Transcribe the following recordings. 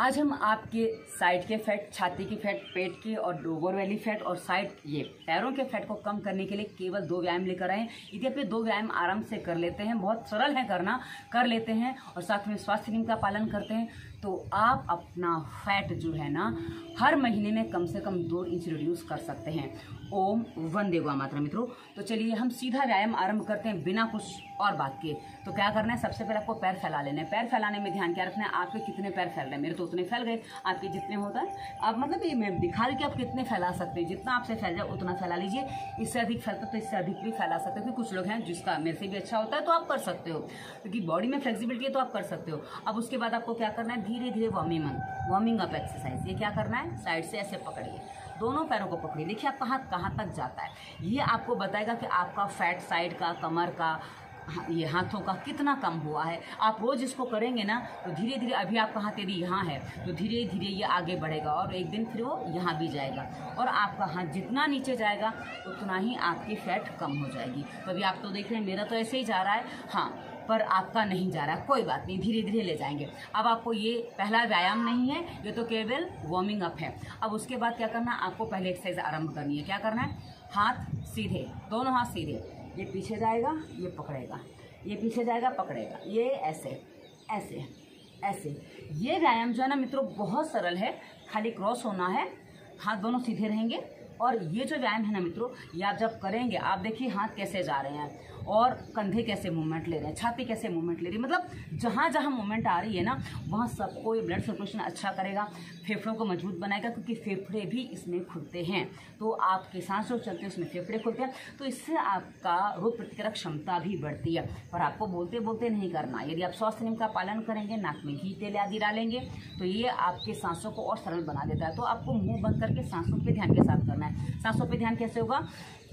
आज हम आपके साइड के फैट, छाती की फैट, पेट की और लोअर वैली फैट और साइड ये पैरों के फैट को कम करने के लिए केवल 2 व्यायाम लेकर आए हैं। यदि आप ये 2 व्यायाम आराम से कर लेते हैं, बहुत सरल है करना, कर लेते हैं और साथ में स्वास्थ्य नियम का पालन करते हैं तो आप अपना फैट जो है ना हर महीने में कम से कम 2 इंच रिड्यूस कर सकते हैं। ओम वंदे गौ मातरम। मित्रों तो चलिए हम सीधा व्यायाम आरंभ करते हैं बिना कुछ और बात के। तो क्या करना है, सबसे पहले आपको पैर फैला लेना है। पैर फैलाने में ध्यान क्या रखना है, आपके कितने पैर फैल रहे हैं। मेरे तो उतने फैल गए, आपके जितने होता है आप मतलब ये मैं दिखा रही कि आप कितने फैला सकते हैं। जितना आपसे फैल जाए उतना फैला लीजिए। इससे अधिक फैलता तो इससे अधिक भी फैला सकते हैं। कुछ लोग हैं जिसका मेरे से भी अच्छा होता है तो आप कर सकते हो, क्योंकि बॉडी में फ्लेक्सिबिलिटी है तो आप कर सकते हो। अब उसके बाद आपको क्या करना है, धीरे धीरे वार्मिंग अप एक्सरसाइज। ये क्या करना है, साइड से ऐसे पकड़िए, दोनों पैरों को पकड़िए। देखिए आपका हाथ कहाँ तक जाता है। ये आपको बताएगा कि आपका फैट साइड का, कमर का, ये हाथों का कितना कम हुआ है। आप रोज इसको करेंगे ना तो धीरे धीरे, अभी आपका हाथ यदि यहाँ है तो धीरे धीरे ये आगे बढ़ेगा और एक दिन फिर वो यहाँ भी जाएगा और आपका हाथ जितना नीचे जाएगा उतना ही आपकी फैट कम हो जाएगी। तो अभी आप तो देख रहे हैं मेरा तो ऐसे ही जा रहा है, हाँ, पर आपका नहीं जा रहा, कोई बात नहीं, धीरे धीरे ले जाएंगे। अब आपको ये पहला व्यायाम नहीं है, ये तो केवल वार्मिंग अप है। अब उसके बाद क्या करना है, आपको पहले एक्सरसाइज आरंभ करनी है। क्या करना है, हाथ सीधे, दोनों हाथ सीधे, ये पीछे जाएगा, ये पकड़ेगा, ये पीछे जाएगा, पकड़ेगा, ये ऐसे ऐसे ऐसे। ये व्यायाम जो है ना मित्रों बहुत सरल है, खाली क्रॉस होना है, हाथ दोनों सीधे रहेंगे। और ये जो व्यायाम है ना मित्रों, ये आप जब करेंगे, आप देखिए हाथ कैसे जा रहे हैं और कंधे कैसे मूवमेंट ले रहे हैं, छाती कैसे मूवमेंट ले रही है। मतलब जहाँ जहाँ मूवमेंट आ रही है ना वहाँ सबको ये ब्लड सर्कुलेशन अच्छा करेगा, फेफड़ों को मजबूत बनाएगा, क्योंकि फेफड़े भी इसमें खुलते हैं। तो आपके सांस जो चलते हैं उसमें फेफड़े खुलते हैं, तो इससे आपका रोग प्रतिकारक क्षमता भी बढ़ती है। पर आपको बोलते बोलते नहीं करना। यदि आप स्वास्थ्य नियम का पालन करेंगे, नाक में घी तेल आदि डालेंगे तो ये आपके सांसों को और सरल बना देता है। तो आपको मुँह बंद करके सांसों पर ध्यान के साथ करना है। सांसों पे ध्यान कैसे होगा,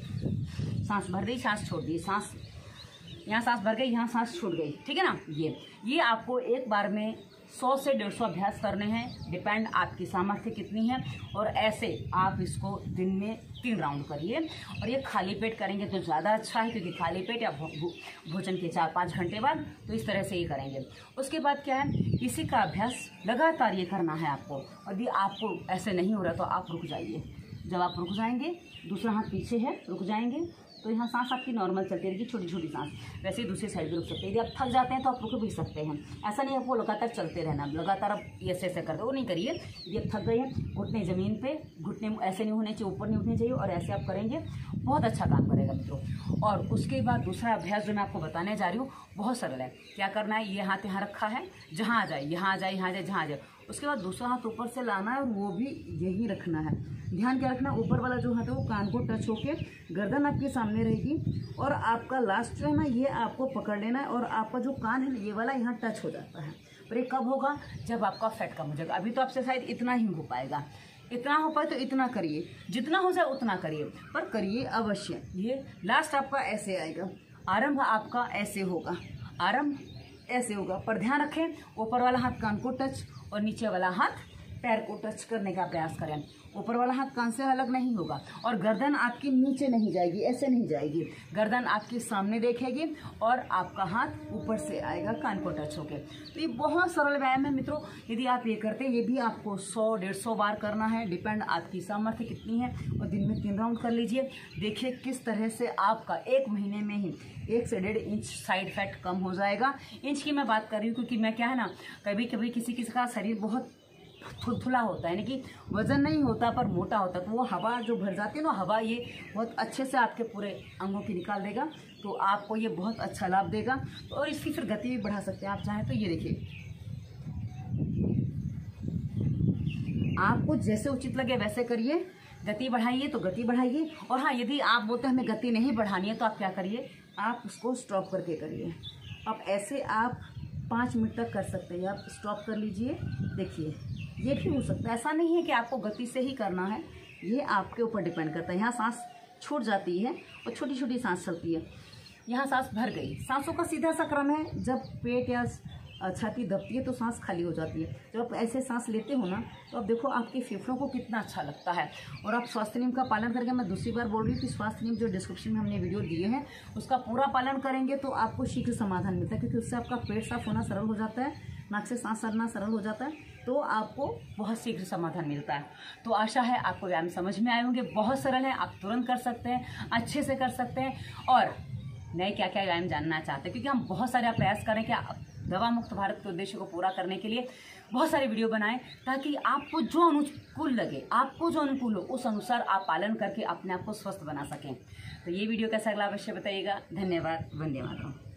सांस भर दी, सांस छोड़ दी, सांस यहाँ सांस भर गई, यहाँ सांस छूट गई, ठीक है ना। ये आपको एक बार में 100 से 150 अभ्यास करने हैं, डिपेंड आपकी सामर्थ्य कितनी है। और ऐसे आप इसको दिन में 3 राउंड करिए। और ये खाली पेट करेंगे तो ज़्यादा अच्छा है, क्योंकि खाली पेट या भोजन के 4-5 घंटे बाद, तो इस तरह से ये करेंगे। उसके बाद क्या है, इसी का अभ्यास लगातार ये करना है आपको। यदि आपको ऐसे नहीं हो रहा तो आप रुक जाइए। जब आप रुक जाएंगे, दूसरा हाथ पीछे है, रुक जाएंगे तो यहाँ सांस आपकी नॉर्मल चलती रहेगी, छोटी छोटी सांस। वैसे ही दूसरी साइड भी रुक सकते हैं। यदि आप थक जाते हैं तो आप रुक भी सकते हैं। ऐसा नहीं आपको लगातार चलते रहना, लगातार आप ऐसे ऐसे करते वो नहीं करिए। यदि आप थक गए हैं, घुटने ज़मीन पे, घुटने ऐसे नहीं होने चाहिए, ऊपर नहीं उठने चाहिए, और ऐसे आप करेंगे बहुत अच्छा काम करेगा मित्रों। और उसके बाद दूसरा अभ्यास जो मैं आपको बताने जा रही हूँ बहुत सरल है। क्या करना है, ये हाथ यहाँ रखा है, जहाँ आ जाए, यहाँ आ जाए, यहाँ आ जाए, जहाँ आ जाए। उसके बाद दूसरा हाथ ऊपर से लाना है और वो भी यही रखना है। ध्यान क्या रखना है, ऊपर वाला जो हाथ है वो कान को टच होके गर्दन आपके सामने रहेगी और आपका लास्ट जो है ना ये आपको पकड़ लेना है और आपका जो कान है ये वाला यहाँ टच हो जाता है। पर ये कब होगा, जब आपका फैट कम हो जाएगा। अभी तो आपसे शायद इतना ही हो पाएगा, इतना हो पाए तो इतना करिए, जितना हो जाए उतना करिए, पर करिए अवश्य। ये लास्ट आपका ऐसे आएगा, आरंभ आपका ऐसे होगा, आरंभ ऐसे होगा। पर ध्यान रखें, ऊपर वाला हाथ कान को टच और नीचे वाला हाथ पैर को टच करने का प्रयास करें। ऊपर वाला हाथ कान से अलग नहीं होगा और गर्दन आपकी नीचे नहीं जाएगी, ऐसे नहीं जाएगी, गर्दन आपके सामने देखेगी और आपका हाथ ऊपर से आएगा कान को टच होके। तो ये बहुत सरल व्यायाम है मित्रों। यदि आप ये करते हैं, ये भी आपको 100-150 बार करना है, डिपेंड आपकी सामर्थ्य कितनी है। और दिन में 3 राउंड कर लीजिए। देखिए किस तरह से आपका 1 महीने में ही 1 से 1.5 इंच साइड फैट कम हो जाएगा। इंच की मैं बात कर रही हूँ क्योंकि मैं क्या है ना, कभी कभी किसी का शरीर बहुत थुलथुला होता है, यानी कि वजन नहीं होता पर मोटा होता है, तो वो हवा जो भर जाती है ना, हवा ये बहुत अच्छे से आपके पूरे अंगों की निकाल देगा। तो आपको ये बहुत अच्छा लाभ देगा। तो और इसकी फिर गति भी बढ़ा सकते हैं आप चाहें तो। ये देखिए, आपको जैसे उचित लगे वैसे करिए, गति बढ़ाइए तो गति बढ़ाइए। और हाँ, यदि आप बोलते हैं हमें गति नहीं बढ़ानी है तो आप क्या करिए, आप उसको स्टॉप करके करिए। अब ऐसे आप 5 मिनट तक कर सकते हैं, आप स्टॉप कर लीजिए। देखिए ये भी हो सकता है, ऐसा नहीं है कि आपको गति से ही करना है, ये आपके ऊपर डिपेंड करता है। यहाँ सांस छूट जाती है और छोटी छोटी सांस चलती है, यहाँ सांस भर गई। सांसों का सीधा सा क्रम है, जब पेट या छाती दबती है तो सांस खाली हो जाती है। जब आप ऐसे सांस लेते हो ना तो आप देखो आपके फेफड़ों को कितना अच्छा लगता है। और आप स्वास्थ्य नियम का पालन करके, मैं दूसरी बार बोल रही हूँ कि स्वास्थ्य नियम जो डिस्क्रिप्शन में हमने वीडियो दिए हैं उसका पूरा पालन करेंगे तो आपको शीघ्र समाधान मिलता है, क्योंकि उससे आपका पेट साफ होना सरल हो जाता है, नाक से सांस सरना सरल हो जाता है, तो आपको बहुत शीघ्र समाधान मिलता है। तो आशा है आपको व्यायाम समझ में आए होंगे। बहुत सरल है, आप तुरंत कर सकते हैं, अच्छे से कर सकते हैं। और नए क्या क्या व्यायाम जानना चाहते हैं, क्योंकि हम बहुत सारे प्रयास करें कि दवा मुक्त भारत के उद्देश्य को पूरा करने के लिए बहुत सारे वीडियो बनाएं, ताकि आपको जो अनुकूल लगे, आपको जो अनुकूल हो, उस अनुसार आप पालन करके अपने आप को स्वस्थ बना सकें। तो ये वीडियो कैसा लगा अवश्य बताइएगा। धन्यवाद। वंदे मातरम।